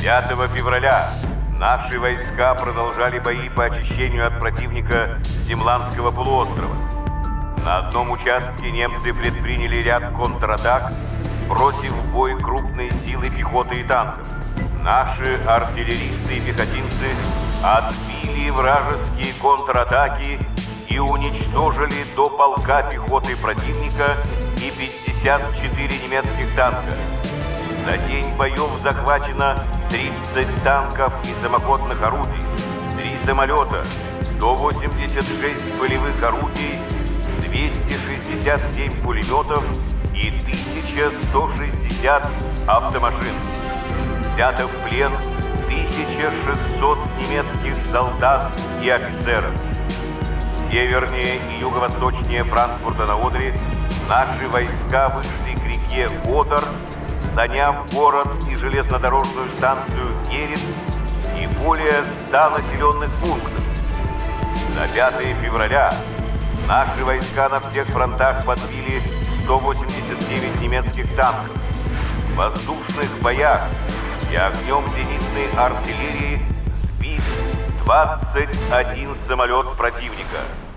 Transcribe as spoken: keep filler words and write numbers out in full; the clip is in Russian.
пятого февраля наши войска продолжали бои по очищению от противника Земландского полуострова. На одном участке немцы предприняли ряд контратак, бросив в бой крупные силы пехоты и танков. Наши артиллеристы и пехотинцы отбили вражеские контратаки и уничтожили до полка пехоты противника и пятьдесят четыре немецких танка. За день боев захвачено тридцать танков и самоходных орудий, три самолета, сто восемьдесят шесть полевых орудий, двести шестьдесят семь пулеметов и тысяча сто шестьдесят автомашин. Взято в плен тысяча шестьсот немецких солдат и офицеров. Севернее и юго-восточнее Франкфурта на Одере наши войска вышли к реке Одер, заняв город и железнодорожную станцию Герет и более ста населенных пунктов. На пятое февраля наши войска на всех фронтах подбили сто восемьдесят девять немецких танков. В воздушных боях и огнем зенитной артиллерии сбит двадцать один самолет противника.